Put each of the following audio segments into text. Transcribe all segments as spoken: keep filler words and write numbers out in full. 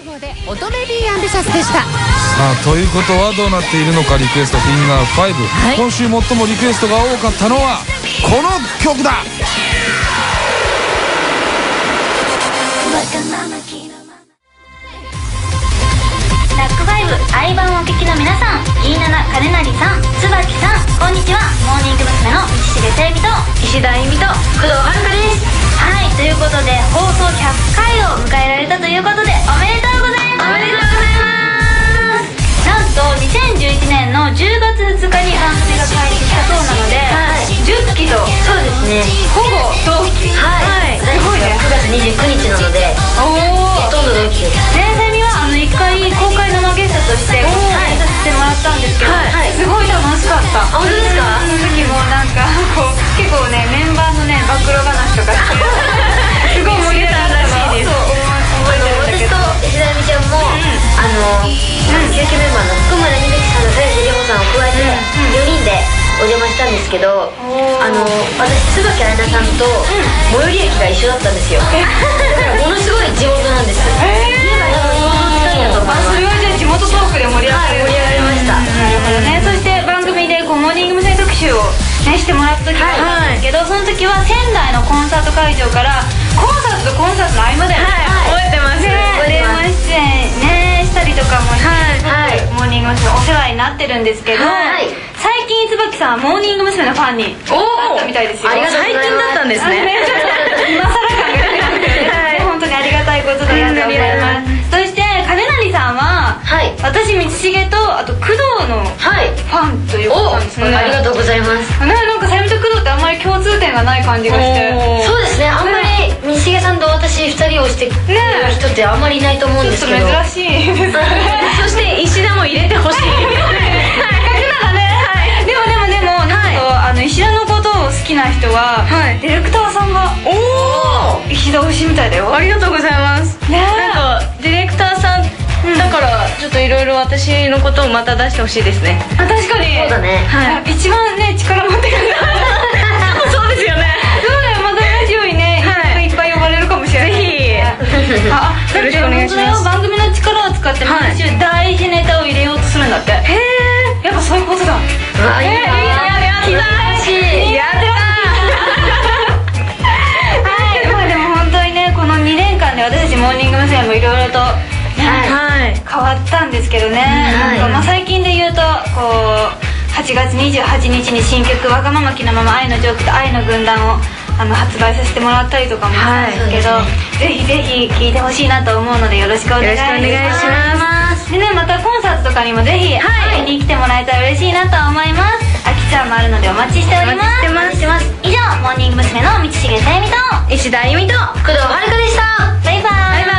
号で乙女 B アンビシャスでした。 さあということはどうなっているのか、リクエストフィンガーファイブ、はい、今週最もリクエストが多かったのはこの曲だ。 ラックファイブ相番をお聞きの皆さん、ギーナナ金成さん、椿さん、こんにちは。モーニング娘。の道重聖美と石田由美と工藤遥です。はい、ということで放送ひゃっかいを迎えられたということで、おめでとうございます。おめでとうございます。なんとにせんじゅういちねんのじゅうがつふつかに番組が開始したそうなので、はい、じゅっきと、そうですね、ほぼ同期。はい、すごいね。くがつにじゅうくにちなので、おお、ほとんど同期です。ね、セミはあのいっかい公開生ゲストとしてご出演させてもらったんですけど、すごい楽しかった。本当ですか？その時もなんかこう結構ね、メンバーのね暴露話とかすごい盛り上がったらしいです。私と石田美ちゃんもあの休憩メンバーの福村美月さんと林里穂さんを加えてよにんでお邪魔したんですけど、あの私椿彩菜さんと最寄り駅が一緒だったんですよ。だからものすごい地元なんです。それはじゃあ地元トークで盛り上がりました。なるほどね。そして番組でこうモーニング娘。特集をねしてもらった時があったんですけど、その時は仙台のコンサート会場からコンサートとコンサートの合間だよね。覚えてます。電話出演ねしたりとかもしてモーニング娘。お世話になってるんですけど、最近椿さんモーニング娘。のファンになったみたいですよ。最近だったんですね。今更感が出てますけど、本当にありがたいことだなと思います。そして金成さんは、はい、私道重とあと工藤のファンということなんですね。ありがとうございます。ね、なんかさゆみと工藤ってあんまり共通点がない感じがして。そうですね、あんまり道重さんと私ふたりをしてくれる人ってあんまりいないと思うんですけど、ちょっと珍しいですね。そして石田も入れてほしい。でもでもでもなんかあの石田のことを好きな人はディレクターさんが石田推しみたいだよ。ありがとうございます。なんかディレクターさんだからちょっといろいろ私のことをまた出してほしいですね。あ、確かにそうだね。一番ね力持ってる。そうですよね。そうだよ、またラジオにねいっぱい呼ばれるかもしれない。ぜひ。あ、よろしくお願いします。番組の力を使って毎週大事ネタを入れようとするんだって。へえ、やっぱそういうことだ。うわ、いいな。やってたしやってた。はい、まあでも本当にね、このにねんかんで私たちモーニング娘。もいろいろと変わったんですけどね、なんかまあ最近で言うとこうはちがつにじゅうはちにちに新曲「わがまま気のまま愛のジョークと愛の軍団」をあの発売させてもらったりとかもしたんですけど、ぜひぜひ聴いてほしいなと思うのでよろしくお願いします。でね、またコンサートとかにもぜひ会いに来てもらえたら嬉しいなと思います。秋ちゃんもあるのでお待ちしております。お待ちしてます。以上、モーニング娘。の道重さゆみと石田由美と工藤遥でした。バイバイ。バイバ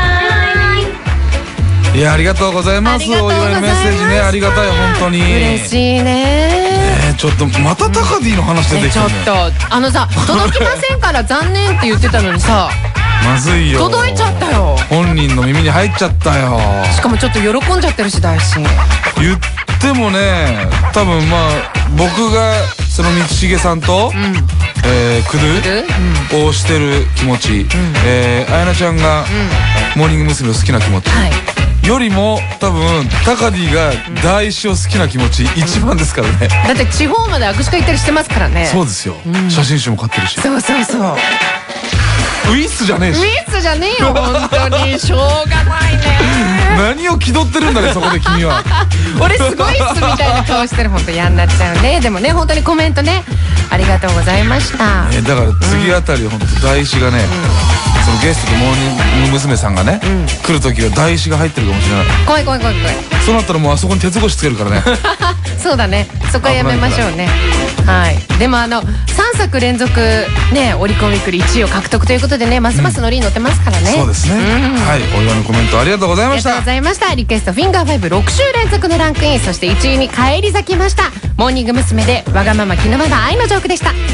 イ。 いや、ありがとうございます。お祝いのメッセージね、ありがたい。本当に嬉しいね。 ちょっとまたタカディの話出てきたね。 ちょっとあのさ、届きませんから残念って言ってたのにさ、 まずいよ。 届いちゃったよ。 本人の耳に入っちゃったよ。 しかもちょっと喜んじゃってるし、大臣言ってもね、多分まあ僕がその道重さんとクドゥをしてる気持ち、あやなちゃんがモーニング娘。を好きな気持ちよりも多分タカディが大師を好きな気持ち一番ですからね。 だって地方まで握手会行ったりしてますからね。 そうですよ、写真集も買ってるし。 そうそうそう。 ウィッスじゃねえし。 ウィッスじゃねえよ、本当にしょうがないね。 何を気取ってるんだね、そこで君は。 俺すごいっすみたいな顔してる。本当嫌になっちゃうね。でもね、本当にコメントね、ありがとうございました。 えだから次あたり本当大師がね、そのゲストとモーニング娘。さんがね来る時は大師が入ってるかもしれない。 怖い怖い怖い怖い。 そうなったらもうあそこに鉄格子つけるからね。 そうだね、そこはやめましょうね。はい。でもあのさんさく連続ね、オリコンウィークリーいちいを獲得ということでね、ますますノリに乗ってますからね。 そうですね。はい、お祝いのコメントありがとうございました。 ありがとうございました。リクエストフィンガーファイブろくしゅう連続のランクイン、そしていちいに返り咲きましたモーニング娘。でわがまま気のまま愛のジョークでした。